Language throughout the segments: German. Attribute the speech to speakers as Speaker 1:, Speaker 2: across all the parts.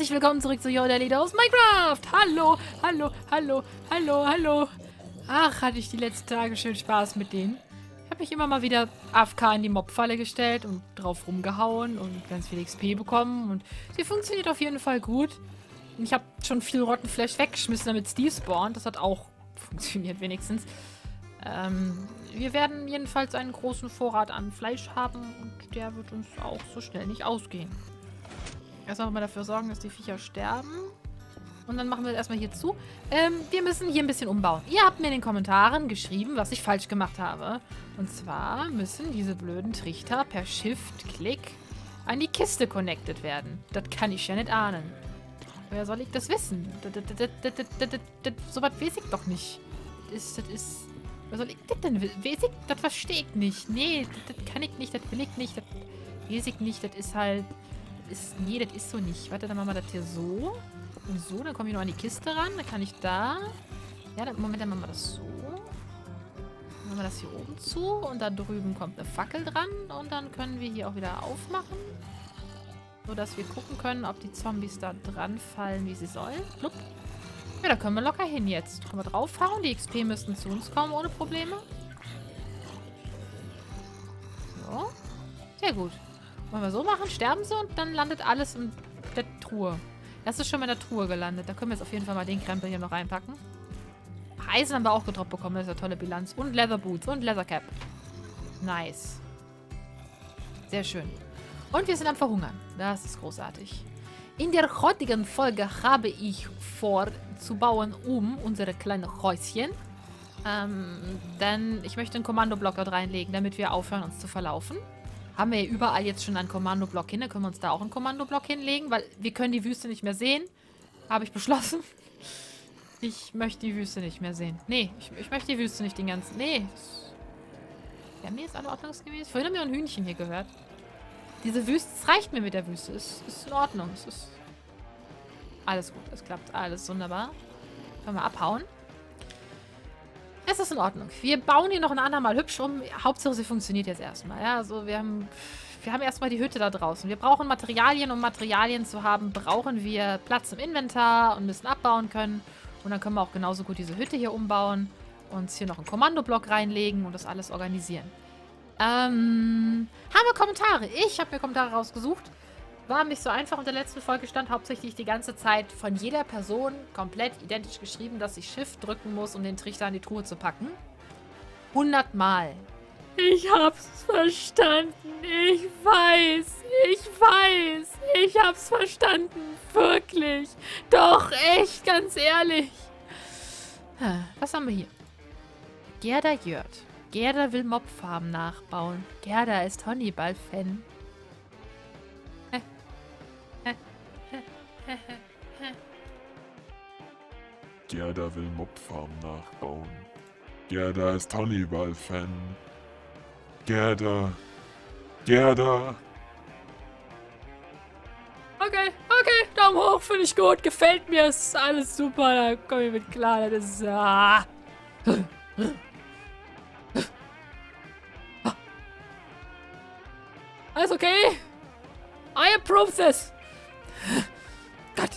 Speaker 1: herzlich willkommen zurück zu Yo, der Leader aus Minecraft. Hallo, hallo, hallo, hallo, hallo. Ach, hatte ich die letzten Tage schön Spaß mit denen. Ich habe mich immer mal wieder AFK in die Mobfalle gestellt und drauf rumgehauen und ganz viel XP bekommen. Und sie funktioniert auf jeden Fall gut. Und ich habe schon viel Rottenfleisch weggeschmissen, damit es despawnt. Das hat auch funktioniert wenigstens. Wir werden jedenfalls einen großen Vorrat an Fleisch haben und der wird uns auch so schnell nicht ausgehen. Erstmal mal dafür sorgen, dass die Viecher sterben. Und dann machen wir das erstmal hier zu. Wir müssen hier ein bisschen umbauen. Ihr habt mir in den Kommentaren geschrieben, was ich falsch gemacht habe. Und zwar müssen diese blöden Trichter per Shift-Klick an die Kiste connected werden. Das kann ich ja nicht ahnen. Woher soll ich das wissen? So was weiß ich doch nicht. Das ist... Was soll ich das denn wissen? Das verstehe ich nicht. Nee, das kann ich nicht, das will ich nicht, das weiß ich nicht. Das ist halt... Nee, das ist so nicht. Warte, dann machen wir das hier so. Und so, dann komme ich noch an die Kiste ran. Dann kann ich da... Ja, dann, Moment, dann machen wir das so. Dann machen wir das hier oben zu. Und da drüben kommt eine Fackel dran. Und dann können wir hier auch wieder aufmachen. So, dass wir gucken können, ob die Zombies da dran fallen, wie sie sollen. Plupp. Ja, da können wir locker hin jetzt. Können wir draufhauen. Die XP müssten zu uns kommen, ohne Probleme. So. Sehr gut. Wollen wir so machen, sterben sie und dann landet alles in der Truhe. Das ist schon mal in der Truhe gelandet. Da können wir jetzt auf jeden Fall mal den Krempel hier noch reinpacken. Eisen haben wir auch gedroppt bekommen. Das ist eine tolle Bilanz. Und Leather Boots und Leather Cap. Nice. Sehr schön. Und wir sind am Verhungern. Das ist großartig. In der heutigen Folge habe ich vor zu bauen unsere kleinen Häuschen. Denn ich möchte einen Kommandoblock dort reinlegen, damit wir aufhören, uns zu verlaufen. Haben wir ja überall jetzt schon einen Kommandoblock hin. Dann können wir uns da auch einen Kommandoblock hinlegen, weil wir können die Wüste nicht mehr sehen. Habe ich beschlossen. Ich möchte die Wüste nicht mehr sehen. Nee, ich möchte die Wüste nicht den ganzen... Nee. Ja, mir ist alle ordnungsgemäß. Vorhin haben wir ein Hühnchen hier gehört. Diese Wüste, es reicht mir mit der Wüste. Es ist in Ordnung. Es ist alles gut. Es klappt alles wunderbar. Können wir abhauen. Es ist in Ordnung. Wir bauen hier noch ein andermal hübsch um. Hauptsache, sie funktioniert jetzt erstmal. Ja, also wir haben erstmal die Hütte da draußen. Wir brauchen Materialien. Um Materialien zu haben, brauchen wir Platz im Inventar und müssen abbauen können. Und dann können wir auch genauso gut diese Hütte hier umbauen. Uns hier noch einen Kommandoblock reinlegen und das alles organisieren. Haben wir Kommentare? Ich habe mir Kommentare rausgesucht. War nicht so einfach. In der letzten Folge stand hauptsächlich die ganze Zeit von jeder Person komplett identisch geschrieben, dass ich Shift drücken muss, um den Trichter in die Truhe zu packen. 100 Mal. Ich hab's verstanden. Ich weiß. Ich hab's verstanden. Wirklich. Doch, echt, ganz ehrlich. Was haben wir hier? Gerda Jört. Gerda will Mobfarmen nachbauen. Gerda ist Honeyball-Fan.
Speaker 2: Gerda will Mobfarm nachbauen. Gerda ist Honeyball-Fan. Gerda.
Speaker 1: Okay, Daumen hoch, finde ich gut. Gefällt mir, ist alles super. Da komme ich mit klar. Das ist... Alles okay? I approve this. Gott.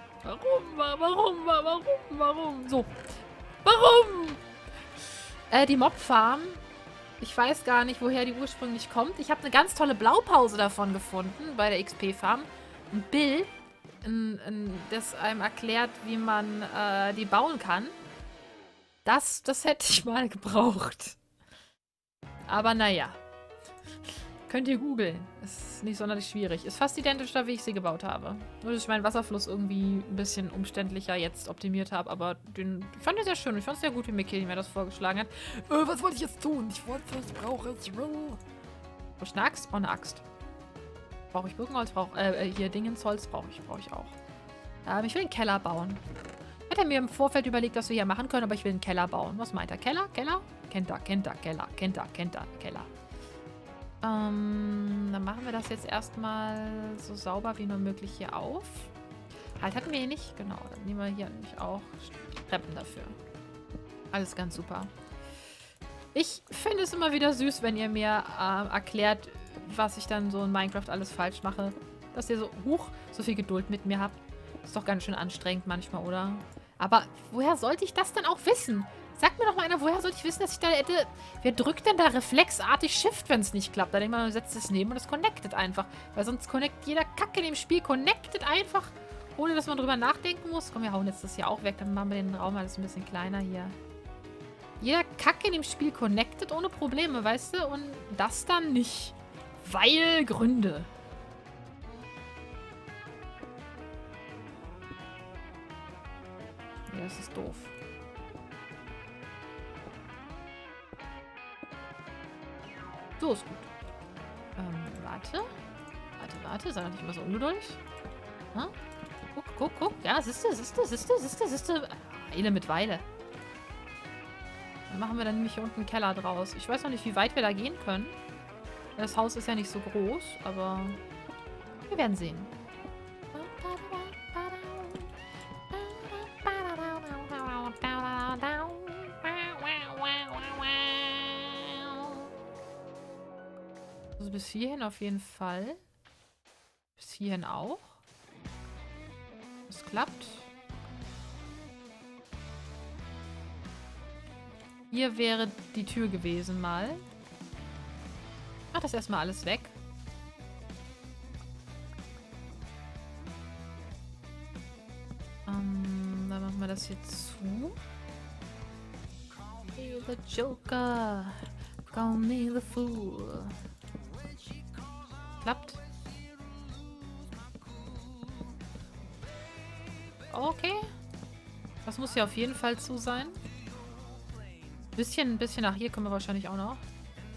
Speaker 1: Warum? So. Warum? Die Mobfarm. Ich weiß gar nicht, woher die ursprünglich kommt. Ich habe eine ganz tolle Blaupause davon gefunden bei der XP-Farm. Ein Bild, das einem erklärt, wie man die bauen kann. Das hätte ich mal gebraucht. Aber naja. Könnt ihr googeln. Ist nicht sonderlich schwierig. Ist fast identisch da, wie ich sie gebaut habe. Nur, dass ich meinen Wasserfluss irgendwie ein bisschen umständlicher jetzt optimiert habe. Aber ich fand den sehr schön. Ich fand es sehr gut, wie Mikkel mir das vorgeschlagen hat. Was wollte ich jetzt tun? Ich brauche jetzt... Brauche ich eine Axt? Brauche eine Axt. Brauche ich Birkenholz? Hier Dingensholz brauche ich auch. Ich will einen Keller bauen. Ich hatte mir im Vorfeld überlegt, was wir hier machen können, aber ich will einen Keller bauen. Was meint er? Keller? Kennt er. Keller. Dann machen wir das jetzt erstmal so sauber wie nur möglich hier auf. Halt hatten wir hier nicht. Genau, dann nehmen wir hier nämlich auch Treppen dafür. Alles ganz super. Ich finde es immer wieder süß, wenn ihr mir erklärt, was ich dann so in Minecraft alles falsch mache. Dass ihr so viel Geduld mit mir habt. Ist doch ganz schön anstrengend manchmal, oder? Aber woher sollte ich das denn auch wissen? Sag mir doch mal einer, woher sollte ich wissen, dass ich da hätte... Wer drückt denn da reflexartig Shift, wenn es nicht klappt? Da denkt man, man setzt es neben und es connectet einfach. Weil sonst connectet jeder Kack in dem Spiel, connectet einfach, ohne dass man drüber nachdenken muss. Komm, wir hauen jetzt das hier auch weg, dann machen wir den Raum alles ein bisschen kleiner hier. Jeder Kack in dem Spiel connectet ohne Probleme, weißt du? Und das dann nicht. Weil Gründe. Ja, das ist doof. So ist gut. Warte. Warte. Sei doch nicht immer so ungeduldig. Ha? Guck. Ja, siehste. Eile mit Weile. Dann machen wir dann nämlich hier unten einen Keller draus. Ich weiß noch nicht, wie weit wir da gehen können. Das Haus ist ja nicht so groß, aber wir werden sehen. Also bis hierhin auf jeden Fall. Bis hierhin auch. Das klappt. Hier wäre die Tür gewesen mal. Mach das erstmal alles weg. Dann machen wir das hier zu. Hey, the Joker. Call me the fool. Klappt. Okay. Das muss ja auf jeden Fall zu sein. Bisschen nach hier kommen wir wahrscheinlich auch noch.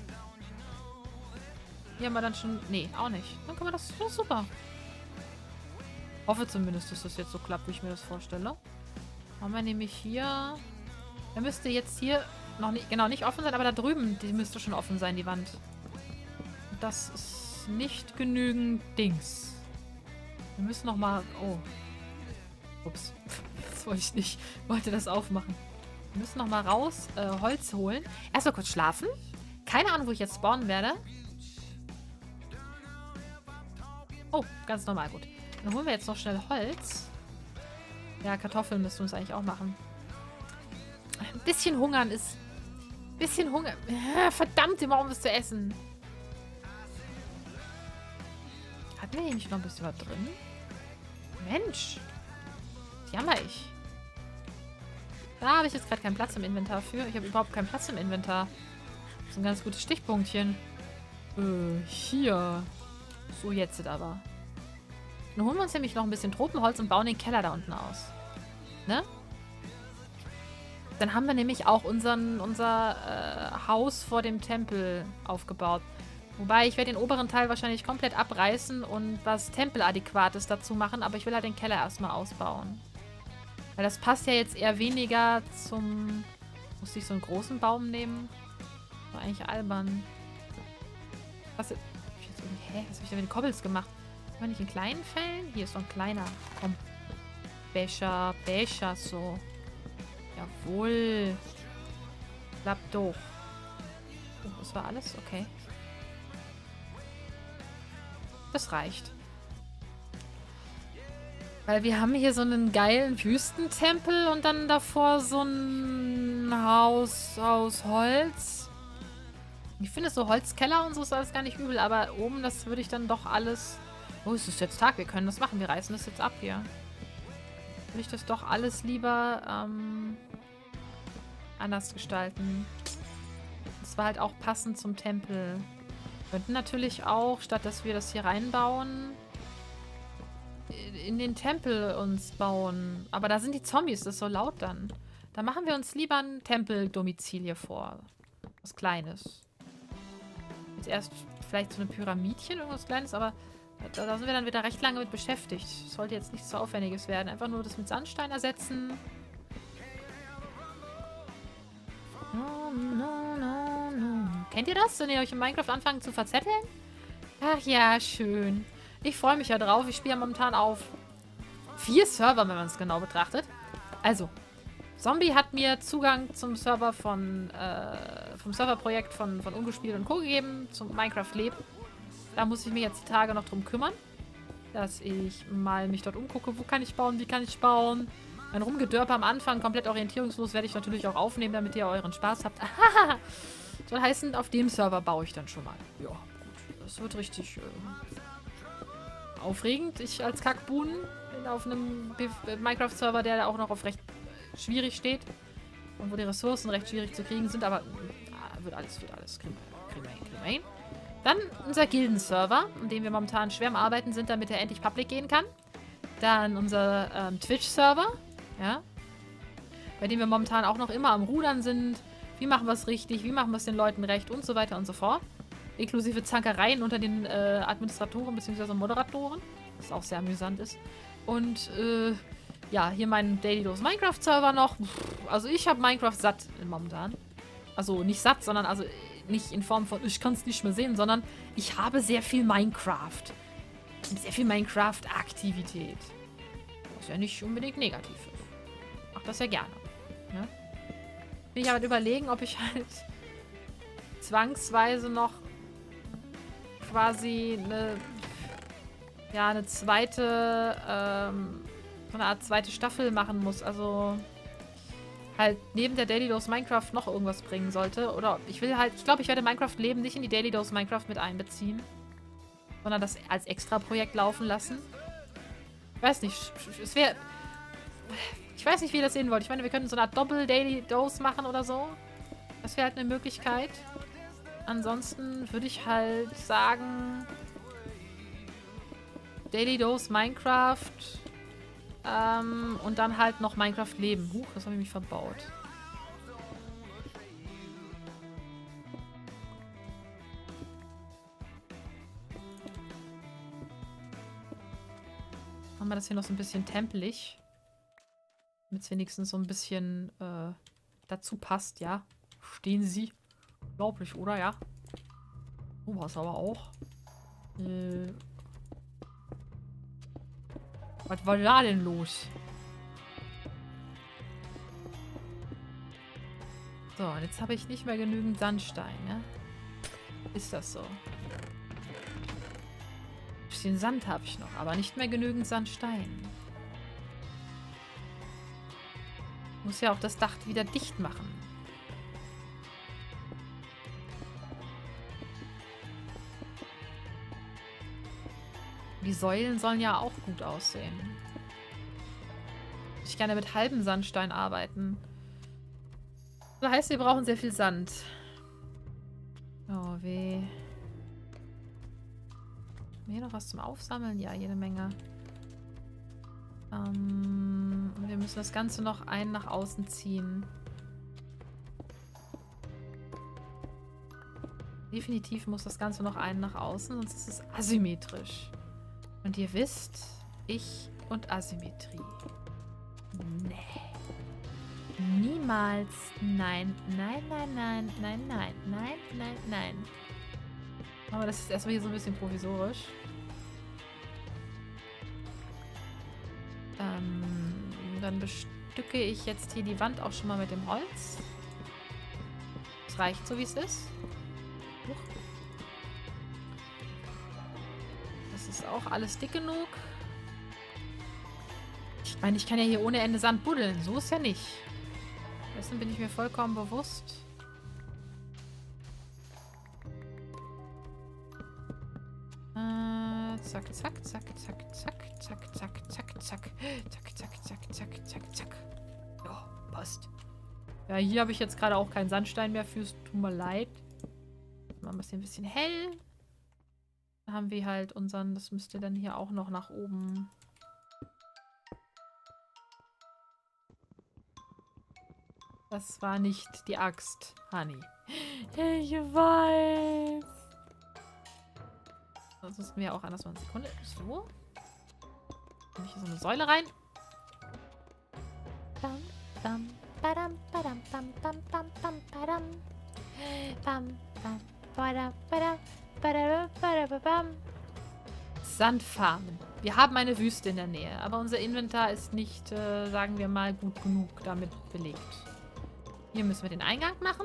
Speaker 1: Hier haben wir dann schon... Nee, auch nicht. Dann können wir das... Das ist super. Hoffe zumindest, dass das jetzt so klappt, wie ich mir das vorstelle. Haben wir nämlich hier... Der müsste jetzt hier noch nicht... Genau, nicht offen sein, aber da drüben, die müsste schon offen sein, die Wand. Das ist nicht genügend Dings. Wir müssen noch mal... Oh. Ups. Das wollte ich nicht. Ich wollte das aufmachen. Wir müssen noch mal raus Holz holen. Erstmal kurz schlafen. Keine Ahnung, wo ich jetzt spawnen werde. Oh, ganz normal, gut. Dann holen wir jetzt noch schnell Holz. Ja, Kartoffeln müssen wir uns eigentlich auch machen. Ein bisschen hungern ist... Bisschen Hunger... Verdammt, immer um was zu essen. Hatten wir hier nicht noch ein bisschen was drin? Mensch. Jammer ich. Da habe ich jetzt gerade keinen Platz im Inventar für. Ich habe überhaupt keinen Platz im Inventar. Das ist ein ganz gutes Stichpunktchen. Hier. So, jetzt aber. Dann holen wir uns nämlich noch ein bisschen Tropenholz und bauen den Keller da unten aus. Ne? Dann haben wir nämlich auch unser Haus vor dem Tempel aufgebaut. Wobei, ich werde den oberen Teil wahrscheinlich komplett abreißen und was Tempeladäquates dazu machen, aber ich will halt den Keller erstmal ausbauen. Weil das passt ja jetzt eher weniger zum... Muss ich so einen großen Baum nehmen? War eigentlich albern. Was... Hä? Was habe ich denn mit den Kobbels gemacht? Kann man nicht in kleinen Fällen? Hier ist so ein kleiner. Komm. Becher, so. Jawohl. Klappt doch. Oh, das war alles? Okay. Das reicht. Weil wir haben hier so einen geilen Wüstentempel und dann davor so ein Haus aus Holz. Ich finde so Holzkeller und so ist alles gar nicht übel, aber oben, das würde ich dann doch alles... Oh, es ist jetzt Tag, wir können das machen, wir reißen das jetzt ab hier. Würde ich das doch alles lieber anders gestalten. Das war halt auch passend zum Tempel. Wir könnten natürlich auch, statt dass wir das hier reinbauen, in den Tempel uns bauen. Aber da sind die Zombies, das ist so laut dann. Da machen wir uns lieber ein Tempeldomizil hier vor. Was Kleines. Jetzt erst vielleicht so eine Pyramidchen, irgendwas Kleines, aber da sind wir dann wieder recht lange mit beschäftigt. Das sollte jetzt nichts so Aufwendiges werden. Einfach nur das mit Sandstein ersetzen. Kennt ihr das, wenn ihr euch in Minecraft anfangt zu verzetteln? Ach ja, schön. Ich freue mich ja drauf. Ich spiele ja momentan auf 4 Server, wenn man es genau betrachtet. Also, Zombie hat mir Zugang zum Server vom Serverprojekt von Ungespielt und Co. gegeben, zum Minecraft Leben. Da muss ich mich jetzt die Tage noch drum kümmern. dass ich mal mich dort umgucke, wo kann ich bauen, wie kann ich bauen. Mein Rumgedörper am Anfang, komplett orientierungslos, werde ich natürlich auch aufnehmen, damit ihr euren Spaß habt. Soll heißen, auf dem Server baue ich dann schon mal. Ja, gut. Das wird richtig aufregend. Ich als Kackbuhn auf einem Minecraft-Server, der auch noch auf recht schwierig steht. Und wo die Ressourcen recht schwierig zu kriegen sind, aber wird alles. Kriegen wir hin. Dann unser Gilden-Server, in dem wir momentan schwer am Arbeiten sind, damit er endlich public gehen kann. Dann unser Twitch-Server, ja, bei dem wir momentan auch noch immer am Rudern sind. Wie machen wir es richtig? Wie machen wir es den Leuten recht? Und so weiter und so fort. Inklusive Zankereien unter den Administratoren bzw. Moderatoren. Was auch sehr amüsant ist. Und, ja, hier mein Daily Dose Minecraft Server noch. Also ich habe Minecraft satt momentan. Also nicht satt, sondern also nicht in Form von, ich kann es nicht mehr sehen, sondern ich habe sehr viel Minecraft. Sehr viel Minecraft-Aktivität. Was ja nicht unbedingt negativ ist. Mach das ja gerne. Ne? Bin ich aber überlegen, ob ich halt zwangsweise noch quasi eine zweite, so eine Art zweite Staffel machen muss. Also halt neben der Daily Dose Minecraft noch irgendwas bringen sollte. Oder ich glaube, ich werde Minecraft-Leben nicht in die Daily Dose Minecraft mit einbeziehen. Sondern das als Extra-Projekt laufen lassen. Ich weiß nicht, ich weiß nicht, wie ihr das sehen wollt. Ich meine, wir könnten so eine Art Doppel-Daily Dose machen oder so. Das wäre halt eine Möglichkeit. Ansonsten würde ich halt sagen, Daily Dose Minecraft und dann halt noch Minecraft Leben. Huch, das habe ich mich verbaut. Machen wir das hier noch so ein bisschen tempelig. Damit es wenigstens so ein bisschen dazu passt, ja. Stehen Sie. Unglaublich, oder? Ja. Oh, was aber auch. Was war da denn los? So, und jetzt habe ich nicht mehr genügend Sandstein, ne? Ist das so? Ein bisschen Sand habe ich noch, aber nicht mehr genügend Sandstein. Muss ja auch das Dach wieder dicht machen. Die Säulen sollen ja auch gut aussehen. Ich gerne mit halbem Sandstein arbeiten. Das heißt, wir brauchen sehr viel Sand. Oh, weh. Hier noch was zum Aufsammeln? Ja, jede Menge. Wir müssen das Ganze noch nach außen ziehen. Definitiv muss das Ganze noch nach außen, sonst ist es asymmetrisch. Und ihr wisst, ich und Asymmetrie. Nee. Niemals. Nein. Nein, nein, nein, nein, nein, nein, nein, nein. Aber das ist erstmal hier so ein bisschen provisorisch. Dann bestücke ich jetzt hier die Wand auch schon mal mit dem Holz. Das reicht so, wie es ist. Huch. Das ist auch alles dick genug. Ich meine, ich kann ja hier ohne Ende Sand buddeln. So ist ja nicht. Dessen bin ich mir vollkommen bewusst. Zack, zack, zack, zack, zack, zack, zack, zack, zack, zack, zack, zack, zack, zack, zack. Ja, passt. Ja, hier habe ich jetzt gerade auch keinen Sandstein mehr für. Es tut mir leid. Machen wir es hier ein bisschen hell. Da haben wir halt unseren, das müsste dann hier auch noch nach oben. Das war nicht die Axt, Honey. Ich weiß. Sonst müssen wir auch anders mal eine Sekunde. So. Nehme ich hier so eine Säule rein. Bam, bam, badam, badam, bam, bam, bam, bam, badam. Bam, bam, badam, badam, badam, badam, bam. Sandfarmen. Wir haben eine Wüste in der Nähe, aber unser Inventar ist nicht, sagen wir mal, gut genug damit belegt. Hier müssen wir den Eingang machen.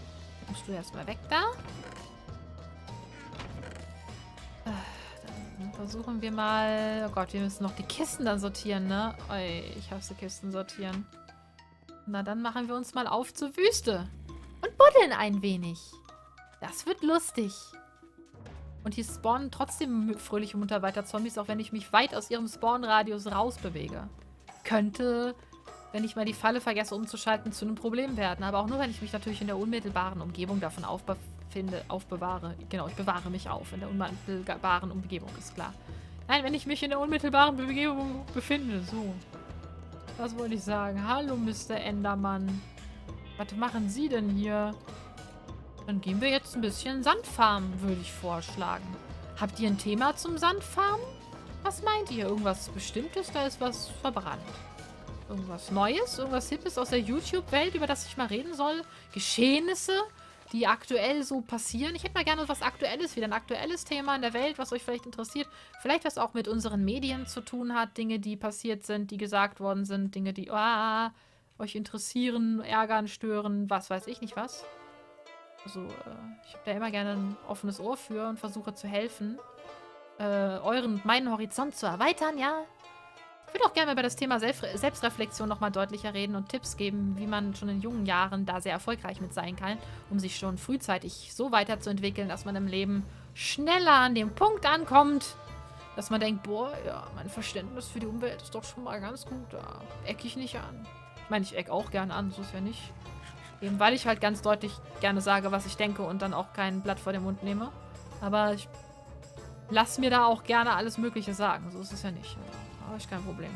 Speaker 1: Musst du erstmal weg da. versuchen wir mal... Oh Gott, wir müssen noch die Kisten dann sortieren, ne? Oi, ich hasse Kisten sortieren. Na, dann machen wir uns mal auf zur Wüste. Und buddeln ein wenig. Das wird lustig. Und hier spawnen trotzdem fröhlich und munter weiter Zombies, auch wenn ich mich weit aus ihrem Spawnradius rausbewege. Könnte, wenn ich mal die Falle vergesse umzuschalten, zu einem Problem werden. Aber auch nur, wenn ich mich natürlich in der unmittelbaren Umgebung davon aufbewahre. Genau, ich bewahre mich auf in der unmittelbaren Umgebung, ist klar. Nein, wenn ich mich in der unmittelbaren Umgebung befinde, so. Was wollte ich sagen? Hallo, Mr. Endermann. Was machen Sie denn hier? Dann gehen wir jetzt ein bisschen Sandfarmen, würde ich vorschlagen. Habt ihr ein Thema zum Sandfarmen? Was meint ihr? Irgendwas Bestimmtes? Da ist was verbrannt. Irgendwas Neues? Irgendwas Hippes aus der YouTube-Welt, über das ich mal reden soll? Geschehnisse, die aktuell so passieren? Ich hätte mal gerne was Aktuelles, wieder ein aktuelles Thema in der Welt, was euch vielleicht interessiert. Vielleicht was auch mit unseren Medien zu tun hat. Dinge, die passiert sind, die gesagt worden sind. Dinge, die euch interessieren, ärgern, stören, was weiß ich nicht was. Also, ich habe da immer gerne ein offenes Ohr für und versuche zu helfen, meinen Horizont zu erweitern, ja. Ich würde auch gerne über das Thema Selbstreflexion nochmal deutlicher reden und Tipps geben, wie man schon in jungen Jahren da sehr erfolgreich mit sein kann, um sich schon frühzeitig so weiterzuentwickeln, dass man im Leben schneller an dem Punkt ankommt, dass man denkt, boah, ja, mein Verständnis für die Umwelt ist doch schon mal ganz gut, da ecke ich nicht an. Ich meine, ich ecke auch gerne an, so ist ja nicht. Eben weil ich halt ganz deutlich gerne sage, was ich denke und dann auch kein Blatt vor den Mund nehme. Aber ich lasse mir da auch gerne alles Mögliche sagen. So ist es ja nicht. Da habe ich kein Problem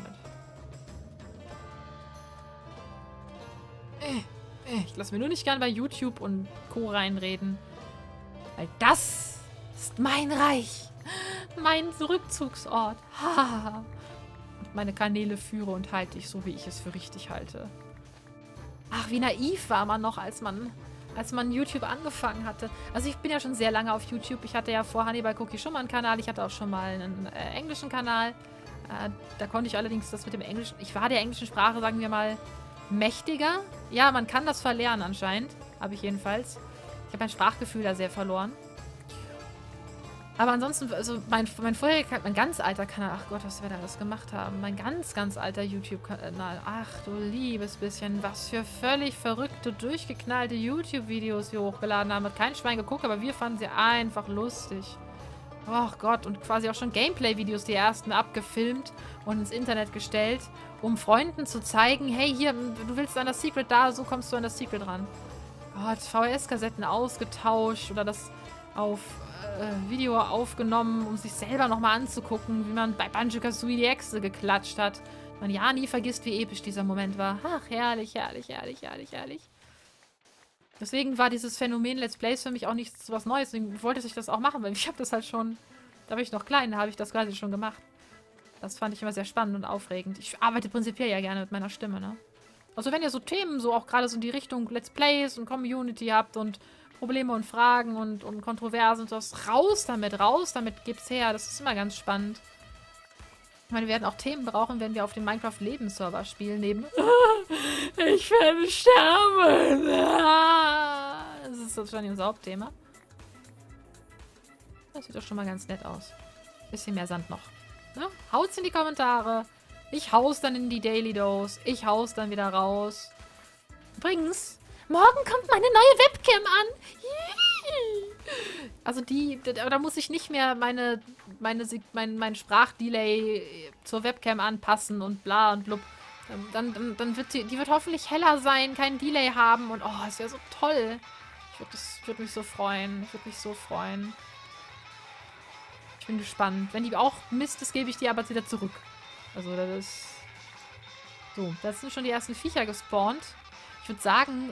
Speaker 1: mit. Ich lasse mir nur nicht gern bei YouTube und Co. reinreden. Weil das ist mein Reich. Mein Rückzugsort. Und meine Kanäle führe und halte ich so, wie ich es für richtig halte. Ach, wie naiv war man noch, als man YouTube angefangen hatte. Also ich bin ja schon sehr lange auf YouTube. Ich hatte ja vor Hannibal Cookie schon mal einen Kanal. Ich hatte auch schon mal einen englischen Kanal. Da konnte ich allerdings das mit dem Englischen... Ich war der englischen Sprache, sagen wir mal, mächtiger. Ja, man kann das verlernen anscheinend. Habe ich jedenfalls. Ich habe mein Sprachgefühl da sehr verloren. Aber ansonsten, also mein vorheriger, mein ganz alter Kanal, ach Gott, was wir da alles gemacht haben. Mein ganz alter YouTube-Kanal. Ach du liebes bisschen, was für völlig verrückte, durchgeknallte YouTube-Videos wir hochgeladen haben. Hat kein Schwein geguckt, aber wir fanden sie einfach lustig. Ach Gott, und quasi auch schon Gameplay-Videos, die ersten abgefilmt und ins Internet gestellt, um Freunden zu zeigen, hey, hier, du willst an das Secret da, so kommst du an das Secret ran. Gott, VHS-Kassetten ausgetauscht oder das auf Video aufgenommen, um sich selber nochmal anzugucken, wie man bei Banjo-Kazooie die Echse geklatscht hat. Man ja nie vergisst, wie episch dieser Moment war. Ach, herrlich, herrlich, herrlich, herrlich, herrlich. Deswegen war dieses Phänomen Let's Plays für mich auch nichts so was Neues. Deswegen wollte ich das auch machen, weil ich habe das halt schon, da war ich noch klein, da habe ich das quasi schon gemacht. Das fand ich immer sehr spannend und aufregend. Ich arbeite prinzipiell ja gerne mit meiner Stimme, ne? Also wenn ihr so Themen, so auch gerade so in die Richtung Let's Plays und Community habt und Probleme und Fragen und Kontroversen und sowas, raus damit, gibt's her. Das ist immer ganz spannend. Ich meine, wir werden auch Themen brauchen, wenn wir auf dem Minecraft-Lebensserver spielen, neben ich werde sterben. Das ist wahrscheinlich unser Hauptthema. Das sieht doch schon mal ganz nett aus. Bisschen mehr Sand noch. Ne? Haut's in die Kommentare. Ich hau's dann in die Daily Dose. Ich hau's dann wieder raus. Übrigens, morgen kommt meine neue Webcam an. Also da muss ich nicht mehr mein Sprachdelay zur Webcam anpassen und bla und blub. Dann wird die wird hoffentlich heller sein, kein Delay haben und oh, es wäre so toll. Ich würde mich so freuen. Ich würde mich so freuen. Ich bin gespannt. Wenn die auch Mist ist, gebe ich die aber wieder zurück. Also das ist... So, das sind schon die ersten Viecher gespawnt. Ich würde sagen,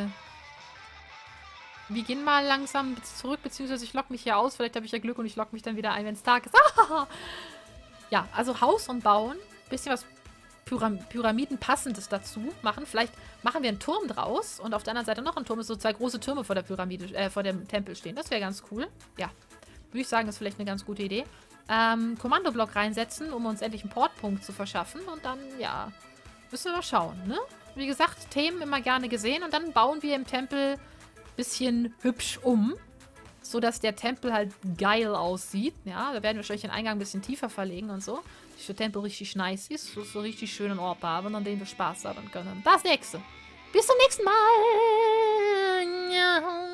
Speaker 1: wir gehen mal langsam zurück, beziehungsweise ich logge mich hier aus. Vielleicht habe ich ja Glück und ich logge mich dann wieder ein, wenn es Tag ist. Ja, also Haus und Bauen. Bisschen was Pyramidenpassendes dazu machen. Vielleicht machen wir einen Turm draus und auf der anderen Seite noch ein Turm. So zwei große Türme vor der Pyramide, vor dem Tempel stehen. Das wäre ganz cool. Ja, würde ich sagen, ist vielleicht eine ganz gute Idee. Kommandoblock reinsetzen, um uns endlich einen Portpunkt zu verschaffen. Und dann, ja, müssen wir mal schauen, ne? Wie gesagt, Themen immer gerne gesehen. Und dann bauen wir im Tempel ein bisschen hübsch um. so dass der Tempel halt geil aussieht. Ja, da werden wir wahrscheinlich den Eingang ein bisschen tiefer verlegen und so. Dass der Tempel richtig nice ist, so richtig schönen Ort haben, an dem wir Spaß haben können. Das nächste. Bis zum nächsten Mal. Ja.